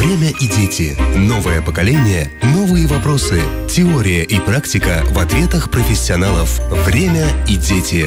Время и дети. Новое поколение, новые вопросы. Теория и практика в ответах профессионалов. Время и дети.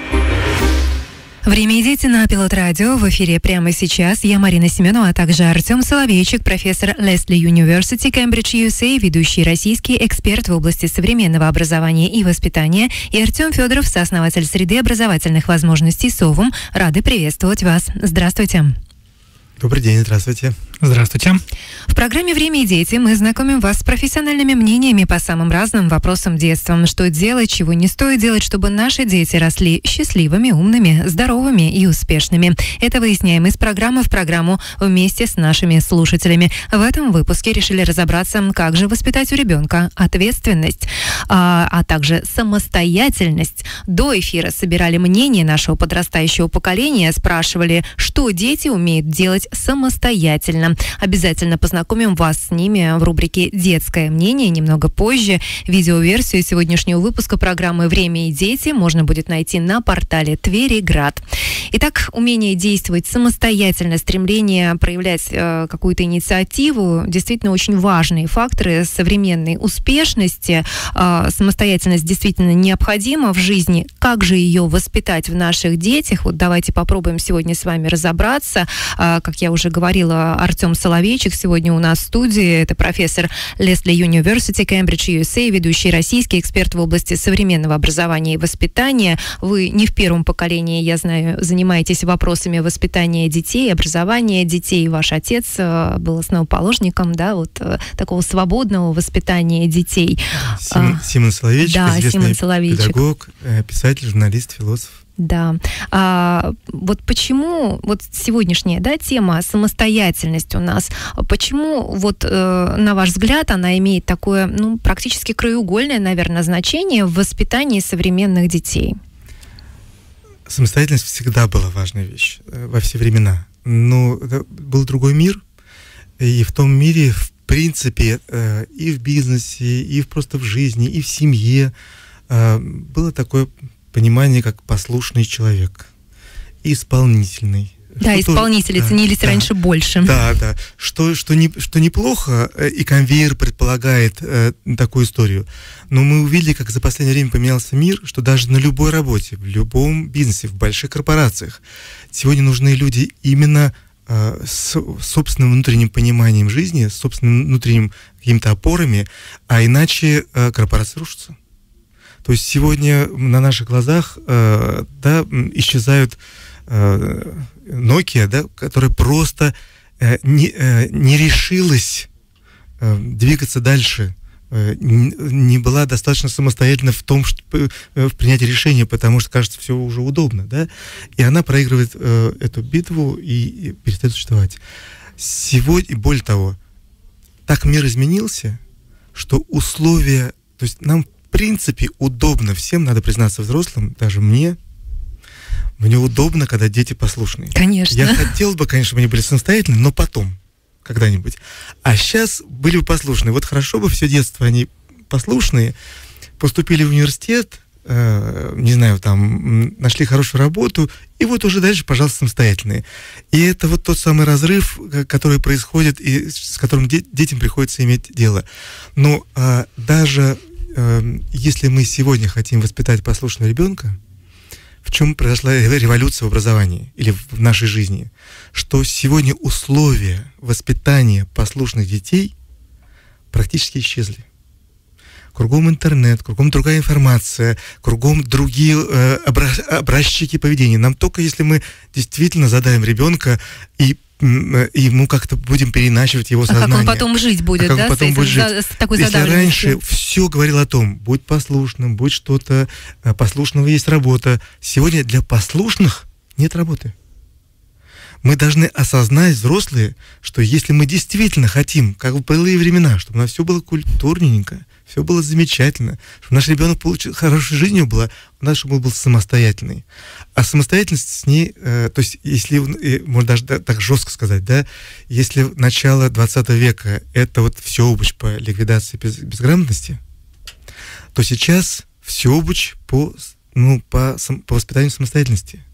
Время и дети на Пилот Радио. В эфире прямо сейчас. Я Марина Семенова, а также Артем Соловейчик, профессор Лесли University, Cambridge, USA, ведущий российский эксперт в области современного образования и воспитания, и Артем Федоров, сооснователь среды образовательных возможностей СОВУМ. Рады приветствовать вас. Здравствуйте. Добрый день, здравствуйте. Здравствуйте. В программе «Время и дети» мы знакомим вас с профессиональными мнениями по самым разным вопросам детства. Что делать, чего не стоит делать, чтобы наши дети росли счастливыми, умными, здоровыми и успешными. Это выясняем из программы в программу вместе с нашими слушателями. В этом выпуске решили разобраться, как же воспитать у ребенка ответственность, а также самостоятельность. До эфира собирали мнение нашего подрастающего поколения, спрашивали, что дети умеют делать самостоятельно. Обязательно познакомим вас с ними в рубрике «Детское мнение» немного позже. Видеоверсию сегодняшнего выпуска программы «Время и дети» можно будет найти на портале Твериград. Итак, умение действовать самостоятельно, стремление проявлять какую-то инициативу, действительно очень важные факторы современной успешности. Самостоятельность действительно необходима в жизни. Как же ее воспитать в наших детях? Вот давайте попробуем сегодня с вами разобраться. Как я уже говорила, Артем Соловейчик сегодня у нас в студии. Это профессор Лесли University, Cambridge, USA, ведущий российский эксперт в области современного образования и воспитания. Вы не в первом поколении, я знаю, занимаетесь вопросами воспитания детей, образования детей. Ваш отец был основоположником, да, вот такого свободного воспитания детей. Симон Соловейчик, да, известный Симон педагог, писатель, журналист, философ. Да. Вот почему вот сегодняшняя, да, тема самостоятельность у нас, почему вот, на ваш взгляд, она имеет такое, практически краеугольное, наверное, значение в воспитании современных детей? Самостоятельность всегда была важная вещь во все времена. Но был другой мир, и в том мире, в принципе, и в бизнесе, и просто в жизни, и в семье было такое понимание, как послушный человек, исполнительный. Да, исполнители ценились раньше больше. Да. Что неплохо, и конвейер предполагает такую историю. Но мы увидели, как за последнее время поменялся мир, что даже на любой работе, в любом бизнесе, в больших корпорациях сегодня нужны люди именно с собственным внутренним пониманием жизни, с собственным внутренним какими-то опорами, а иначе корпорация рушится. То есть сегодня на наших глазах исчезают Nokia, да, которая просто не решилась двигаться дальше, не была достаточно самостоятельна в том, что в принятии решения, потому что, кажется, все уже удобно, да, и она проигрывает эту битву и перестает существовать. Сегодня, более того, так мир изменился, что условия, то есть нам в принципе удобно всем, надо признаться взрослым, даже мне удобно, когда дети послушные. Конечно. Я хотел бы, конечно, чтобы они были самостоятельны, но потом, когда-нибудь. А сейчас были бы послушные. Вот хорошо бы все детство они послушные, поступили в университет, не знаю, там, нашли хорошую работу, и вот уже дальше, пожалуйста, самостоятельные. И это вот тот самый разрыв, который происходит, и с которым детям приходится иметь дело. Но даже если мы сегодня хотим воспитать послушного ребенка, в чем произошла революция в образовании или в нашей жизни? Что сегодня условия воспитания послушных детей практически исчезли. Кругом интернет, кругом другая информация, кругом другие образчики поведения. Нам только если мы действительно задаем ребенка и мы как-то будем переначивать его сознание. Как он потом жить будет, да? Потом будет жить. С такой если задавленностью. раньше все говорило о том, будь послушным, будь что-то, послушного есть работа. Сегодня для послушных нет работы. Мы должны осознать, взрослые, что если мы действительно хотим, как в былые времена, чтобы у нас все было культурненько, все было замечательно, чтобы наш ребенок получил хорошей жизнью была, у нас чтобы он был самостоятельный. А самостоятельность с ней, то есть, если, можно даже так жестко сказать, да, если начало 20 века это вот всеобуч по ликвидации безграмотности, то сейчас всеобуч по воспитанию самостоятельности.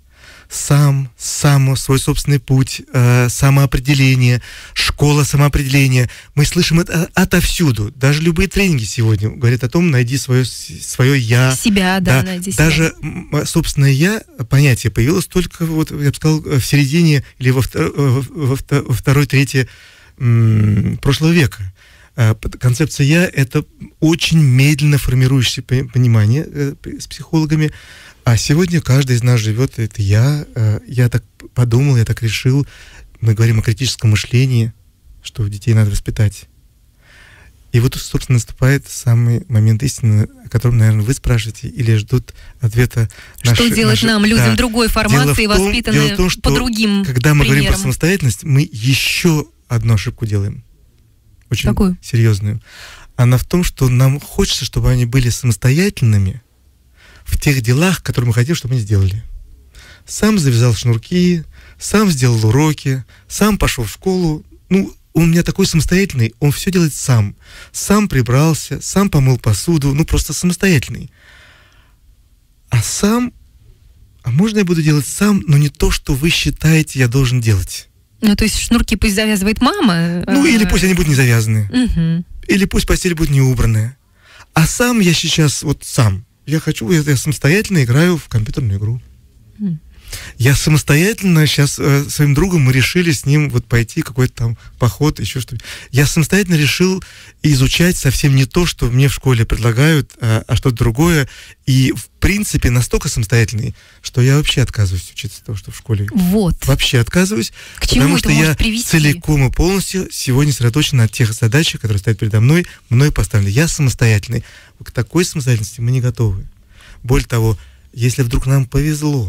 сам, свой собственный путь, самоопределение, школа самоопределения. Мы слышим это отовсюду. Даже любые тренинги сегодня говорят о том, найди свое «я». Себя, да, найди себя. Даже собственное «я» понятие появилось только, вот, я бы сказал, в середине или во второй трети прошлого века. Концепция «я» — это очень медленно формирующееся понимание с психологами. А сегодня каждый из нас живет, это я так подумал, я так решил. Мы говорим о критическом мышлении, что детей надо воспитать. И вот, собственно, наступает самый момент истины, о котором, наверное, вы спрашиваете, или ждут ответа Что делать нам, людям другой формации, воспитанные по другим примерам? Когда мы говорим про самостоятельность, мы еще одну ошибку делаем. Очень Какую? Серьезную. Она в том, что нам хочется, чтобы они были самостоятельными в тех делах, которые мы хотим, чтобы они сделали. Сам завязал шнурки, сам сделал уроки, сам пошел в школу. Он у меня такой самостоятельный, он все делает сам. Сам прибрался, сам помыл посуду, просто самостоятельный. А можно я буду делать сам, но не то, что вы считаете, я должен делать. То есть шнурки пусть завязывает мама? Или пусть они будут не завязаны. Угу. Или пусть постель будет не убранная. А сам я сейчас, сам. Я самостоятельно играю в компьютерную игру. Я самостоятельно сейчас своим другом мы решили с ним пойти какой-то там поход, еще что-то. Я самостоятельно решил изучать совсем не то, что мне в школе предлагают, а что-то другое. И, в принципе, настолько самостоятельный, что я вообще отказываюсь учиться того, что в школе. Вот. Вообще отказываюсь. К чему это может привести? Потому что я целиком и полностью сегодня сосредоточен на тех задачах, которые стоят передо мной поставлены. Я самостоятельный. К такой самостоятельности мы не готовы. Более того, если вдруг нам повезло,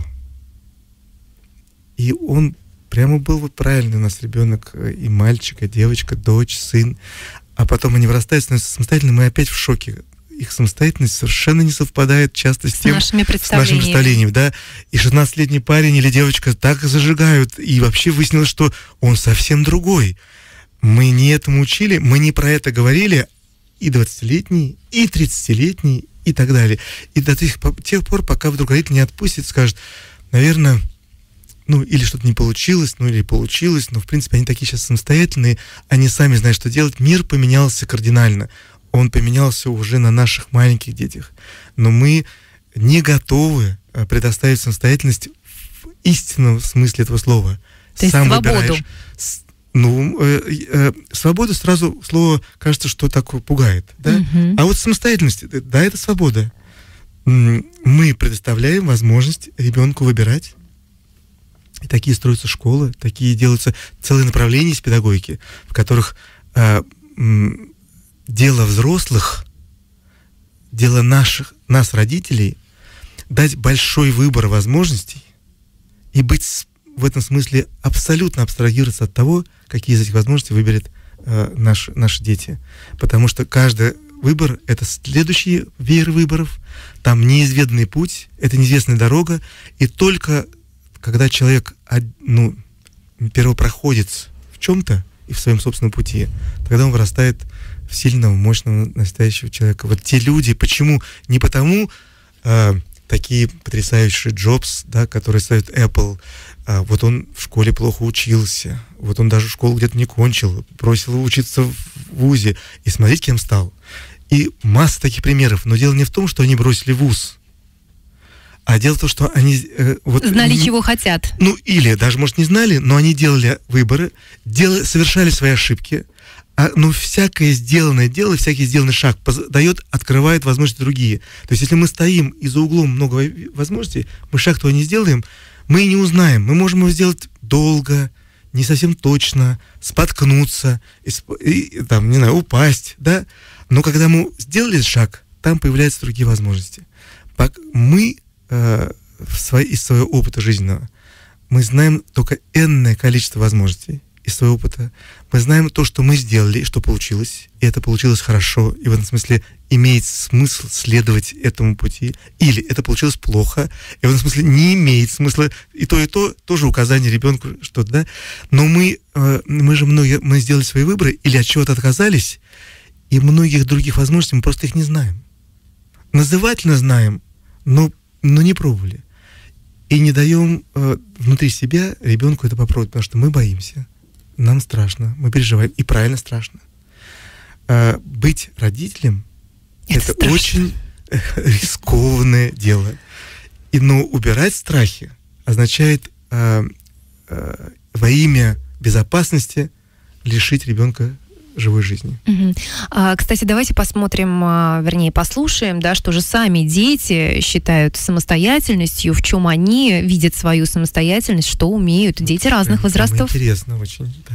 и он прямо был правильный у нас ребенок, и мальчик, и девочка, дочь, сын. А потом они вырастают, становятся самостоятельными, мы опять в шоке. Их самостоятельность совершенно не совпадает часто с нашими представлениями. Да? И 16-летний парень или девочка так зажигают, и вообще выяснилось, что он совсем другой. Мы не этому учили, мы не про это говорили, и 20-летний, и 30-летний, и так далее. И до тех пор, пока вдруг родитель не отпустит, скажет, наверное... или что-то не получилось, или получилось, но, в принципе, они такие сейчас самостоятельные, они сами знают, что делать. Мир поменялся кардинально. Он поменялся уже на наших маленьких детях. Но мы не готовы предоставить самостоятельность в истинном смысле этого слова. То есть свободу. Свобода сразу, слово, кажется, что так пугает. Да? А вот самостоятельность, да, это свобода. Мы предоставляем возможность ребенку выбирать. И такие строятся школы, такие делаются целые направления из педагогики, в которых дело взрослых, дело нас, родителей, дать большой выбор возможностей и быть в этом смысле абсолютно абстрагироваться от того, какие из этих возможностей выберет наши дети. Потому что каждый выбор — это следующий веер выборов, там неизведанный путь, это неизвестная дорога, и только когда человек, первопроходец в чем-то и в своем собственном пути, тогда он вырастает в сильного, мощного, настоящего человека. Вот те люди, почему? Не потому такие потрясающие Джобс, да, которые ставят Apple, вот он в школе плохо учился, вот он даже школу где-то не кончил, бросил учиться в вузе, и смотрите, кем стал. И масса таких примеров, но дело не в том, что они бросили вуз, а дело в том, что они... знали, чего хотят. Или даже, может, не знали, но они делали выборы, совершали свои ошибки. Всякое сделанное дело, всякий сделанный шаг открывает возможности другие. То есть, если мы стоим и за углом много возможностей, мы шаг того не сделаем, мы и не узнаем. Мы можем его сделать долго, не совсем точно, споткнуться, упасть, да? Но когда мы сделали шаг, там появляются другие возможности. Мы из своего опыта жизненного, мы знаем только энное количество возможностей из своего опыта. Мы знаем то, что мы сделали, и что получилось, и это получилось хорошо, и в этом смысле имеет смысл следовать этому пути, или это получилось плохо, и в этом смысле не имеет смысла, и то, тоже указание ребенку, что-то, да, но мы сделали свои выборы, или от чего-то отказались, и многих других возможностей мы просто их не знаем. Назывательно знаем, но не пробовали. и не даем внутри себя ребенку это попробовать, потому что мы боимся, нам страшно, мы переживаем, и правильно страшно. Быть родителем — это очень рискованное дело. Но убирать страхи означает во имя безопасности лишить ребенка живой жизни. Кстати, давайте посмотрим, вернее, послушаем, да, что же сами дети считают самостоятельностью, в чем они видят свою самостоятельность, что умеют дети разных возрастов. Интересно очень, да.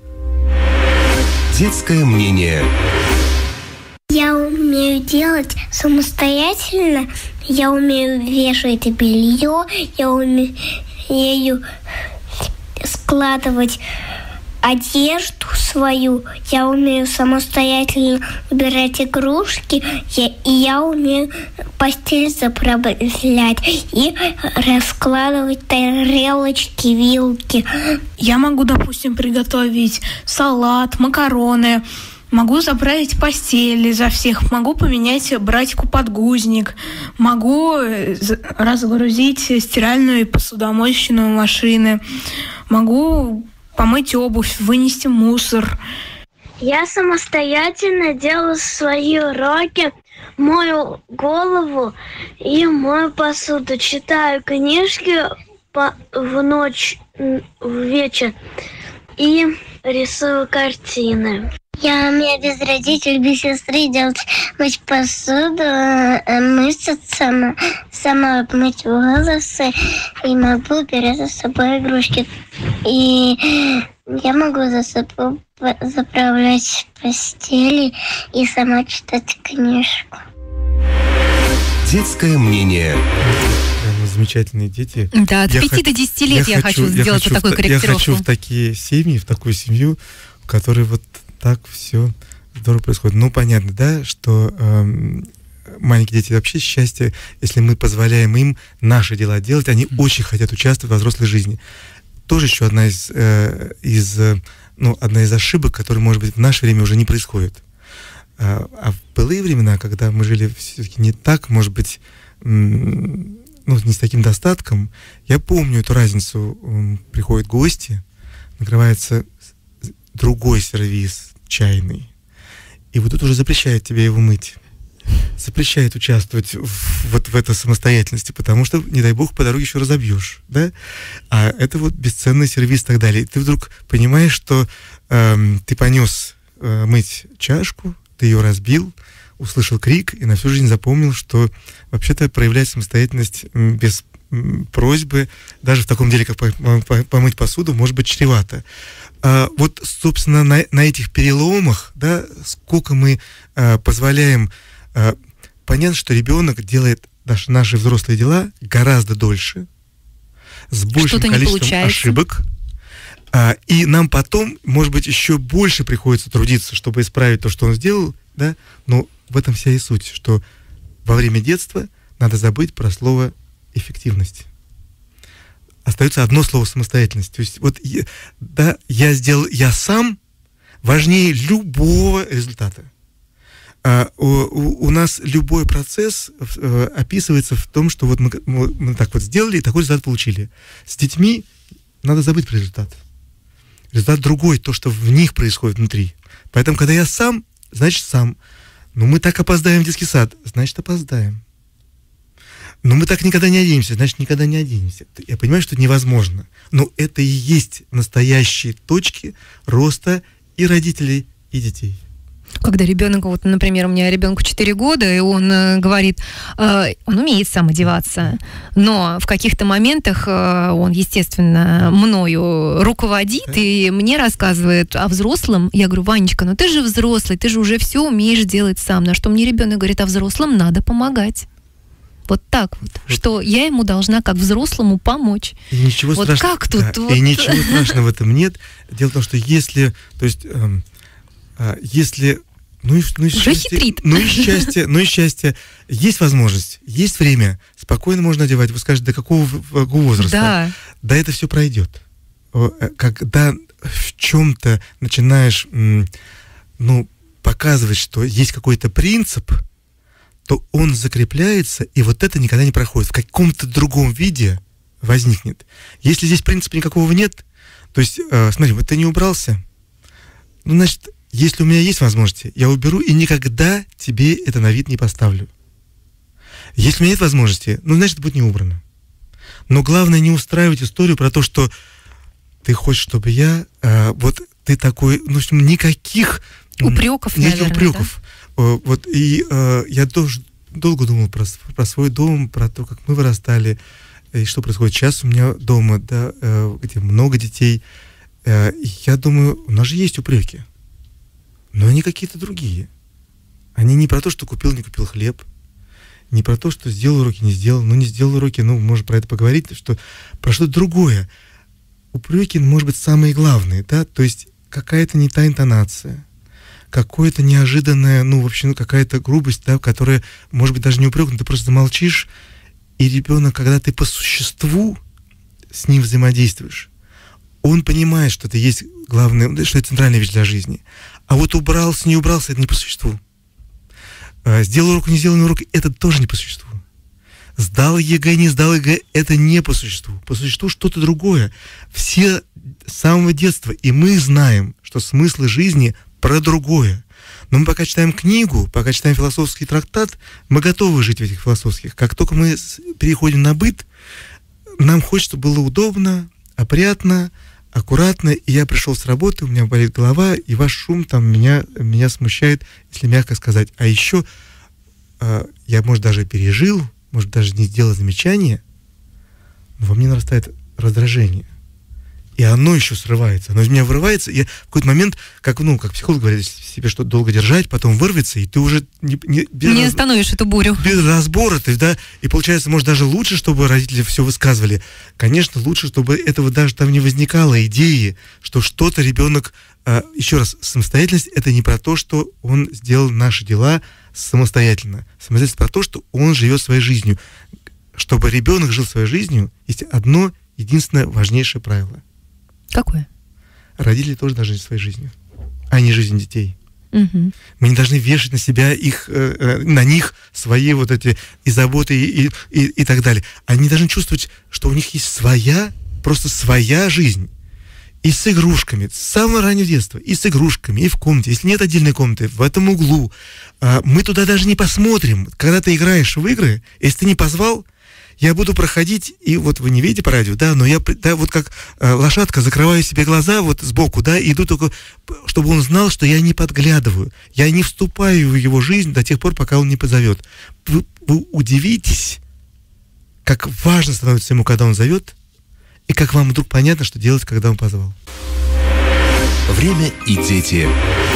Детское мнение. Я умею делать самостоятельно, я умею вешать белье, я умею складывать одежду свою, я умею самостоятельно убирать игрушки, и я умею постель заправлять и раскладывать тарелочки, вилки. Я могу, допустим, приготовить салат, макароны, могу заправить постель за всех, могу поменять братику подгузник, могу разгрузить стиральную и посудомоечную машины, могу помыть обувь, вынести мусор. Я самостоятельно делаю свои уроки, мою голову и мою посуду. Читаю книжки в ночь, в вечер и рисую картины. Я умею без родителей, без сестры мыть посуду, мыться сама мыть волосы, и могу убирать за собой игрушки. И я могу заправлять постели и сама читать книжку. Детское мнение. Замечательные дети. Да, от 5 до 10 лет я хочу сделать вот такую корректировку. Я хочу в такие семьи, в такую семью, в которой вот так все здорово происходит. Ну, понятно, да, что маленькие дети вообще счастье, если мы позволяем им наши дела делать, они очень хотят участвовать во взрослой жизни. Тоже еще одна из ошибок, которые, может быть, в наше время уже не происходит. А в былые времена, когда мы жили все-таки не так, может быть, не с таким достатком, я помню эту разницу. Приходят гости, накрывается другой сервиз чайный, и вот тут уже запрещает тебе его мыть, запрещает участвовать в этой самостоятельности, потому что, не дай бог, по дороге еще разобьешь, да? А это вот бесценный сервиз и так далее. И ты вдруг понимаешь, что ты понес мыть чашку, ты ее разбил, услышал крик и на всю жизнь запомнил, что вообще-то проявлять самостоятельность без просьбы, даже в таком деле, как помыть посуду, может быть чревато. Вот, собственно, на этих переломах, да, сколько мы позволяем, понятно, что ребенок делает наши взрослые дела гораздо дольше, с большим количеством ошибок, и нам потом, может быть, еще больше приходится трудиться, чтобы исправить то, что он сделал, да, но в этом вся и суть, что во время детства надо забыть про слово эффективность. Остается одно слово самостоятельность. То есть вот я сделал, я сам важнее любого результата. У нас любой процесс описывается в том, что вот мы так вот сделали и такой результат получили. С детьми надо забыть про результат. Результат другой, то, что в них происходит внутри. Поэтому, когда я сам, значит сам. Ну, мы так опоздаем в детский сад, значит опоздаем. Но мы так никогда не оденемся, значит, никогда не оденемся. Я понимаю, что это невозможно. Но это и есть настоящие точки роста и родителей, и детей. Когда ребенок, вот, например, у меня ребенку 4 года, и он говорит, он умеет сам одеваться, но в каких-то моментах он, естественно, мною руководит и мне рассказывает о взрослом. Я говорю: Ванечка, ну ты же взрослый, ты же уже все умеешь делать сам. На что мне ребенок говорит: а взрослым надо помогать. Вот так вот, что я ему должна как взрослому помочь. И ничего вот страшного, как тут? Да, вот. И ничего страшного в этом нет. Дело в том, что если ну и счастье, есть возможность, есть время, спокойно можно одевать. Вы скажете, до какого возраста? Да. Да, это все пройдет. Когда в чем-то начинаешь, показывать, что есть какой-то принцип, то он закрепляется, и вот это никогда не проходит. В каком-то другом виде возникнет. Если здесь принципа никакого нет, то есть, смотри, вот ты не убрался, ну, значит, если у меня есть возможности, я уберу и никогда тебе это на вид не поставлю. Если у меня нет возможности, ну, значит, будет не убрано. Но главное не устраивать историю про то, что ты хочешь, чтобы я, вот ты такой, ну, в общем, никаких упреков, никаких наверное, упреков. Да? Вот, и я долго думал про свой дом, про то, как мы вырастали, и что происходит сейчас у меня дома, да, где много детей. Я думаю, у нас же есть упреки, но они какие-то другие. Они не про то, что купил, не купил хлеб, не про то, что сделал уроки, не сделал. Ну, не сделал уроки, ну, можно про это поговорить, что про что-то другое. Упреки, может быть, самые главные, да, то есть какая-то не та интонация, какое-то неожиданное, ну, вообще, ну, какая-то грубость, да, которая, может быть, даже не упрек, но ты просто замолчишь, и ребенок, когда ты по существу с ним взаимодействуешь, он понимает, что это есть главное, что это центральная вещь для жизни. А вот убрался, не убрался, это не по существу. Сделал урок, не сделал урок, это тоже не по существу. Сдал ЕГЭ, не сдал ЕГЭ, это не по существу. По существу что-то другое. Все с самого детства, и мы знаем, что смыслы жизни про другое. Но мы пока читаем книгу, пока читаем философский трактат, мы готовы жить в этих философских. Как только мы переходим на быт, нам хочется, чтобы было удобно, опрятно, аккуратно, и я пришел с работы, у меня болит голова, и ваш шум там меня смущает, если мягко сказать. А еще я, может, даже пережил, может, даже не сделал замечание, но во мне нарастает раздражение. И оно еще срывается. Оно из меня вырывается, и в какой-то момент, как психолог говорит, себе что-то долго держать, потом вырвется, и ты уже не остановишь эту бурю. Без разбора, то есть, да, и получается, может, даже лучше, чтобы родители все высказывали. Конечно, лучше, чтобы этого даже там не возникало идеи, что что-то ребенок, еще раз, самостоятельность — это не про то, что он сделал наши дела самостоятельно. Самостоятельность про то, что он живет своей жизнью. Чтобы ребенок жил своей жизнью, есть одно единственное важнейшее правило. Какое? Родители тоже должны жить своей жизнью, а не жизнь детей. Угу. Мы не должны вешать на себя на них свои вот эти и заботы и так далее. Они должны чувствовать, что у них есть просто своя жизнь. И с игрушками, с самого раннего детства, и с игрушками, и в комнате. Если нет отдельной комнаты, в этом углу. Мы туда даже не посмотрим. Когда ты играешь в игры, если ты не позвал, я буду проходить, и вот вы не видите по радио, да, но я, да, вот как лошадка, закрываю себе глаза вот сбоку, да, иду только, чтобы он знал, что я не подглядываю, я не вступаю в его жизнь до тех пор, пока он не позовет. Вы удивитесь, как важно становится ему, когда он зовет, и как вам вдруг понятно, что делать, когда он позвал. Время и дети.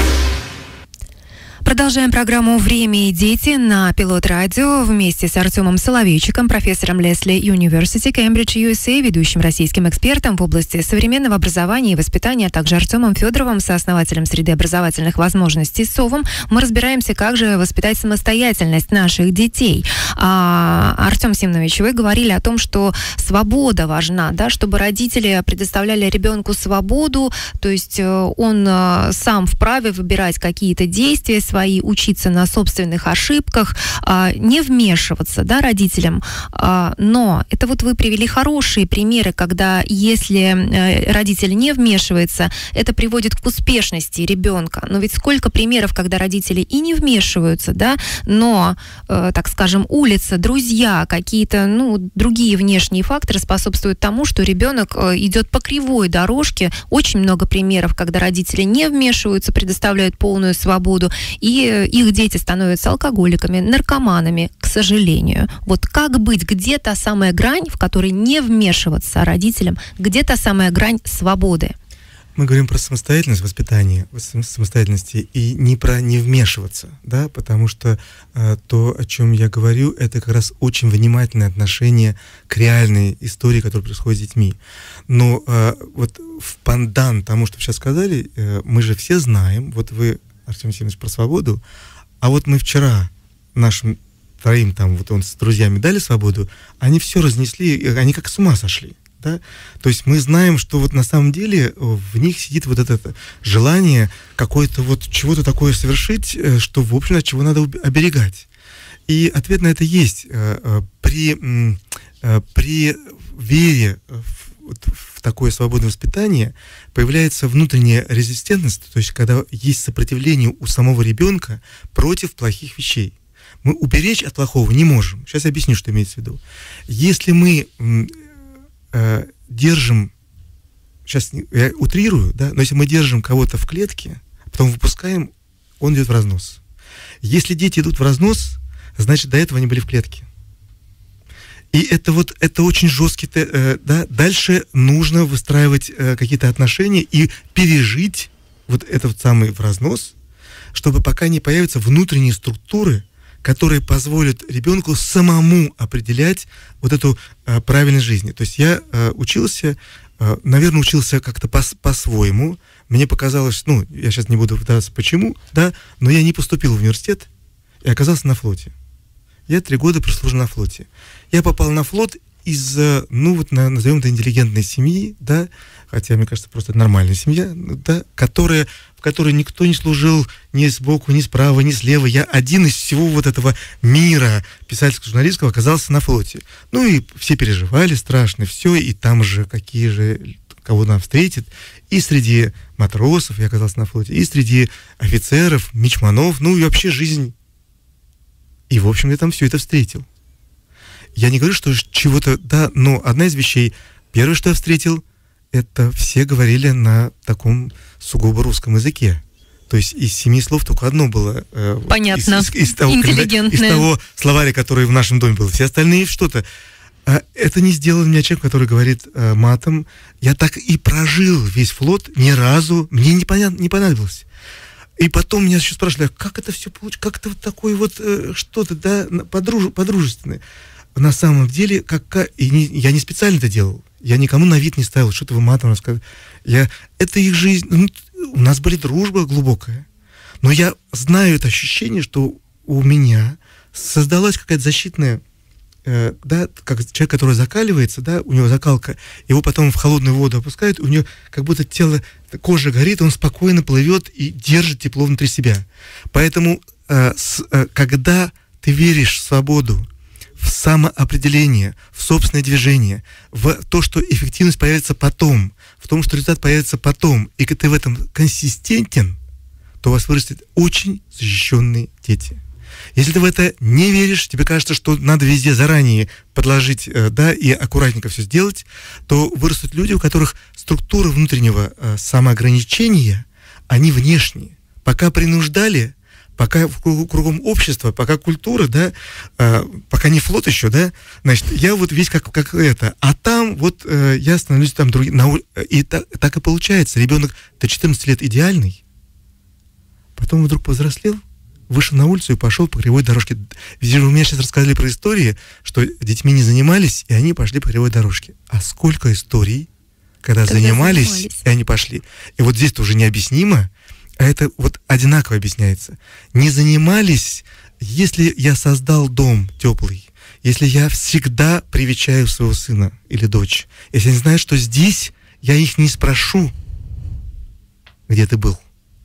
Продолжаем программу «Время и дети» на Пилот Радио вместе с Артемом Соловейчиком, профессором Лесли University, Cambridge, USA, ведущим российским экспертом в области современного образования и воспитания, а также Артемом Федоровым, сооснователем среды образовательных возможностей СОВом. Мы разбираемся, как же воспитать самостоятельность наших детей. Артем Симонович, вы говорили о том, что свобода важна, да, чтобы родители предоставляли ребенку свободу, то есть он сам вправе выбирать какие-то действия свои, учиться на собственных ошибках, не вмешиваться, да, родителям. Но это вот вы привели хорошие примеры, когда если родитель не вмешивается, это приводит к успешности ребенка. Но ведь сколько примеров, когда родители и не вмешиваются, да, но, так скажем, улица, друзья, какие-то, другие внешние факторы способствуют тому, что ребенок идет по кривой дорожке. Очень много примеров, когда родители не вмешиваются, предоставляют полную свободу, и их дети становятся алкоголиками, наркоманами, к сожалению. Вот как быть? Где та самая грань, в которой не вмешиваться родителям? Где та самая грань свободы? Мы говорим про самостоятельность воспитания, самостоятельности, и не про не вмешиваться, да, потому что то, о чем я говорю, это как раз очень внимательное отношение к реальной истории, которая происходит с детьми. Но вот в пандан тому, что вы сейчас сказали, мы же все знаем, вот вы, Артем Семенович, про свободу, а вот мы вчера нашим троим там, вот он с друзьями дали свободу, они все разнесли, они как с ума сошли. Да? То есть мы знаем, что вот на самом деле в них сидит вот это желание какое-то вот чего-то такое совершить, что, в общем, от чего надо оберегать. И ответ на это есть. При вере в такое свободное воспитание появляется внутренняя резистентность, то есть когда есть сопротивление у самого ребенка против плохих вещей. Мы уберечь от плохого не можем. Сейчас я объясню, что имеется в виду. Если мы держим, сейчас я утрирую, да, но если мы держим кого-то в клетке, а потом выпускаем, он идет в разнос. Если дети идут в разнос, значит, до этого они были в клетке. И это очень жесткий, да, дальше нужно выстраивать какие-то отношения и пережить вот этот самый в разнос, чтобы пока не появятся внутренние структуры, которые позволят ребенку самому определять вот эту правильность жизни. То есть я учился как-то по-своему. Мне показалось, я сейчас не буду вдаваться почему, да, но я не поступил в университет и оказался на флоте. Я 3 года прослужил на флоте. Я попал на флот из, назовем это, интеллигентной семьи, да, хотя, мне кажется, просто это нормальная семья, да, в которой никто не служил ни сбоку, ни справа, ни слева. Я один из всего вот этого мира писательско-журналистского оказался на флоте. И все переживали страшно, все, и там же кого нам встретит. И среди матросов я оказался на флоте, и среди офицеров, мичманов, и вообще жизнь. И, в общем, я там все это встретил. Я не говорю, что чего-то, да, но одна из вещей, первое, что я встретил, это все говорили на таком сугубо русском языке. То есть из 7 слов только одно было. Понятно, из того словаря, который в нашем доме был. Все остальные что-то. Это не сделал меня человек, который говорит матом. Я так и прожил весь флот, ни разу мне не понадобилось. И потом меня еще спрашивали, как это все получилось, как это вот такое вот что-то, да, подружественное. На самом деле, я не специально это делал. Я никому на вид не ставил, что-то вы матом рассказывали. Это их жизнь. У нас была дружба глубокая. Но я знаю это ощущение, что у меня создалась какая-то защитная, да, как человек, который закаливается, да, у него закалка, его потом в холодную воду опускают, у него как будто тело, кожа горит, он спокойно плывет и держит тепло внутри себя. Поэтому, когда ты веришь в свободу, в самоопределение, в собственное движение, в то, что эффективность появится потом, в том, что результат появится потом, и когда ты в этом консистентен, то у вас вырастет очень защищенные дети. Если ты в это не веришь, тебе кажется, что надо везде заранее подложить, да, и аккуратненько все сделать, то вырастут люди, у которых структура внутреннего самоограничения, они внешние. Пока принуждали, пока кругом общества, пока культура, да, пока не флот еще, да, значит, я вот весь как это, а там вот я становлюсь там другим, и так и получается. Ребенок до 14 лет идеальный, потом вдруг повзрослел, вышел на улицу и пошел по кривой дорожке. Ведь у меня сейчас рассказали про истории, что детьми не занимались, и они пошли по кривой дорожке. А сколько историй, когда занимались, и они пошли. И вот здесь-то уже необъяснимо, а это вот одинаково объясняется. Не занимались, если я создал дом теплый, если я всегда привечаю своего сына или дочь, если они знают, что здесь я их не спрошу, где ты был,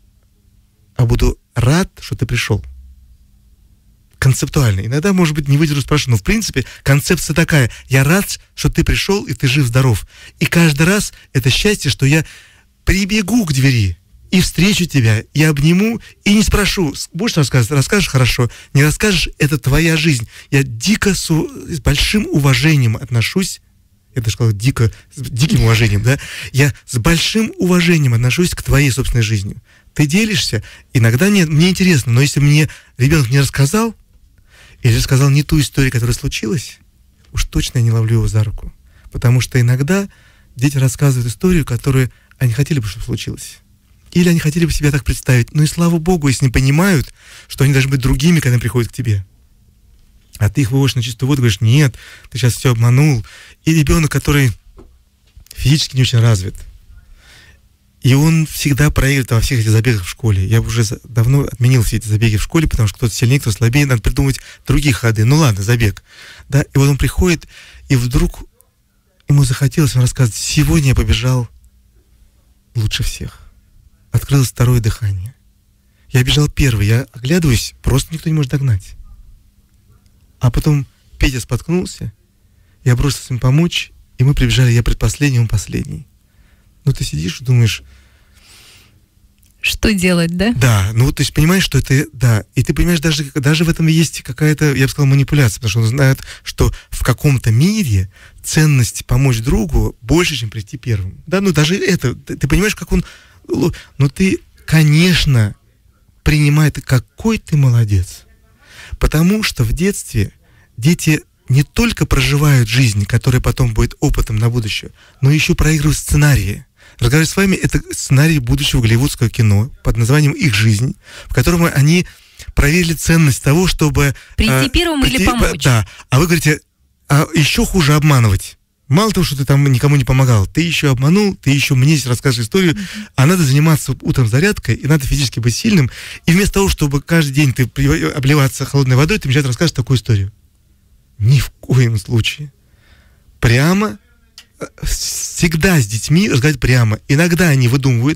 а буду рад, что ты пришел. Концептуально. Иногда, может быть, не выдержу, спрашиваю, но в принципе концепция такая. Я рад, что ты пришел, и ты жив-здоров. И каждый раз это счастье, что я прибегу к двери и встречу тебя, и обниму, и не спрошу, будешь рассказывать, расскажешь хорошо, не расскажешь, это твоя жизнь. Я дико с большим уважением отношусь, я даже сказал с диким уважением, да, я с большим уважением отношусь к твоей собственной жизни. Ты делишься, иногда мне интересно, но если мне ребенок не рассказал, или рассказал не ту историю, которая случилась, уж точно я не ловлю его за руку. Потому что иногда дети рассказывают историю, которую они хотели бы, чтобы случилось. Или они хотели бы себя так представить. Ну и слава богу, если не понимают, что они должны быть другими, когда они приходят к тебе. А ты их выводишь на чистую воду, говоришь, нет, ты сейчас все обманул. И ребенок, который физически не очень развит, и он всегда проигрывает во всех этих забегах в школе. Я уже давно отменил все эти забеги в школе, потому что кто-то сильнее, кто слабее, надо придумать другие ходы. Ну ладно, забег. Да? И вот он приходит, и вдруг ему захотелось, он рассказывает, сегодня я побежал лучше всех. Открылось второе дыхание. Я бежал первый, я оглядываюсь, просто никто не может догнать. А потом Петя споткнулся, я бросился им помочь, и мы прибежали, я предпоследний, он последний. Ну, ты сидишь и думаешь... Что делать, да? Да, ну вот ты понимаешь, что это, да, и ты понимаешь, даже в этом есть какая-то, я бы сказал, манипуляция, потому что он знает, что в каком-то мире ценность помочь другу больше, чем прийти первым. Да, ну даже это, ты понимаешь, как он, ну ты, конечно, принимай это, какой ты молодец. Потому что в детстве дети не только проживают жизнь, которая потом будет опытом на будущее, но еще проигрывают сценарии. Разговаривать с вами — это сценарий будущего голливудского кино под названием «Их жизнь», в котором они проверили ценность того, чтобы... Прийти первым или помочь. Да, а вы говорите, а еще хуже обманывать. Мало того, что ты там никому не помогал, ты еще обманул, ты еще мне рассказываешь историю, а надо заниматься утром зарядкой, и надо физически быть сильным, и вместо того, чтобы каждый день ты обливаться холодной водой, ты мне сейчас расскажешь такую историю. Ни в коем случае. Прямо... Всегда с детьми разговаривать прямо. Иногда они выдумывают,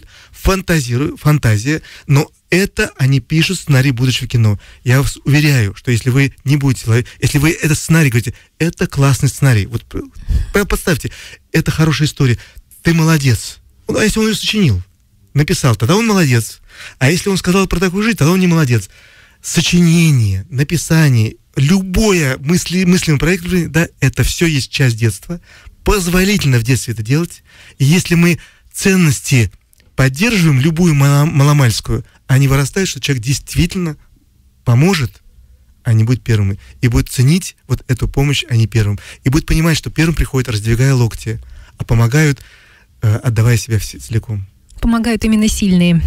фантазия, но это они пишут сценарий будущего кино. Я вас уверяю, что если вы не будете, если вы этот сценарий говорите, это классный сценарий, вот представьте, это хорошая история, ты молодец. А если он ее сочинил, написал, тогда он молодец. А если он сказал про такую жизнь, тогда он не молодец. Сочинение, написание, любое мыслимый проект, да, это все есть часть детства. Позволительно в детстве это делать. И если мы ценности поддерживаем, любую маломальскую, они вырастают, что человек действительно поможет, а не будет первым. И будет ценить вот эту помощь, а не первым. И будет понимать, что первым приходит, раздвигая локти, а помогают, отдавая себя целиком. Помогают именно сильные.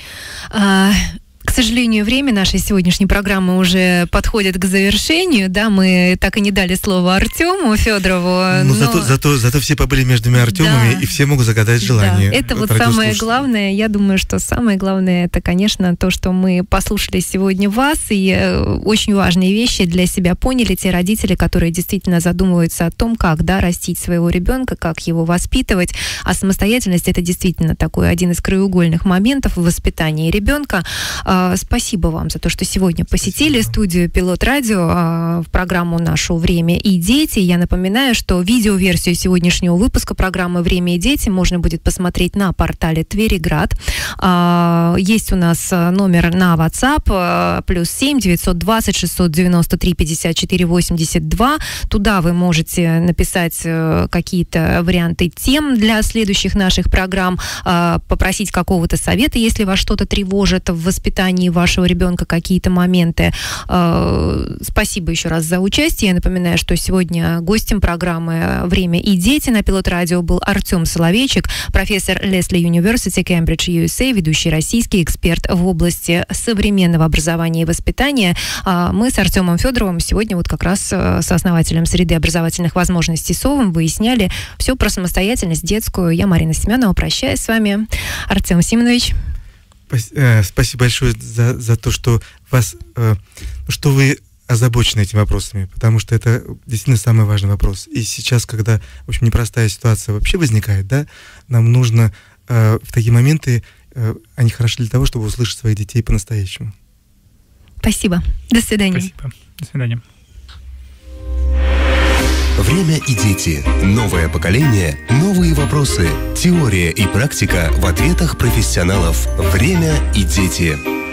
Да. К сожалению, время нашей сегодняшней программы уже подходит к завершению, да, мы так и не дали слово Артему Федорову. Но... Зато все побыли между Артемами, да, и все могут загадать желание. Да, это вот самое главное. Я думаю, что самое главное, это, конечно, то, что мы послушали сегодня вас, и очень важные вещи для себя поняли те родители, которые действительно задумываются о том, как, да, растить своего ребенка, как его воспитывать. А самостоятельность — это действительно такой один из краеугольных моментов в воспитании ребенка. Спасибо вам за то, что сегодня посетили студию Пилот Радио в программу нашу «Время и дети». Я напоминаю, что видеоверсию сегодняшнего выпуска программы «Время и дети» можно будет посмотреть на портале Твериград. Есть у нас номер на WhatsApp +7 920 693 54 82. Туда вы можете написать какие-то варианты тем для следующих наших программ, попросить какого-то совета, если вас что-то тревожит в воспитании вашего ребенка, какие-то моменты. Спасибо еще раз за участие. Я напоминаю, что сегодня гостем программы «Время и дети» на Пилот Радио был Артем Соловейчик, профессор Лесли University, Cambridge, USA, ведущий российский эксперт в области современного образования и воспитания. Мы с Артемом Федоровым сегодня вот как раз сооснователем среды образовательных возможностей СОВом выясняли все про самостоятельность детскую. Я, Марина Семенова, прощаюсь с вами. Артем Симонович. Спасибо большое за то, что что вы озабочены этими вопросами, потому что это действительно самый важный вопрос. И сейчас, когда, в общем, непростая ситуация вообще возникает, да, нам нужно в такие моменты, они хороши для того, чтобы услышать своих детей по-настоящему. Спасибо. До свидания. Спасибо. До свидания. Время и дети. Новое поколение, новые вопросы. Теория и практика в ответах профессионалов. Время и дети.